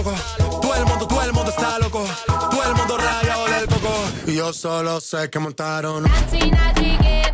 loco. Todo el mundo está loco. Todo el mundo rayado del coco. Y yo solo sé que montaron. Nati, nati, che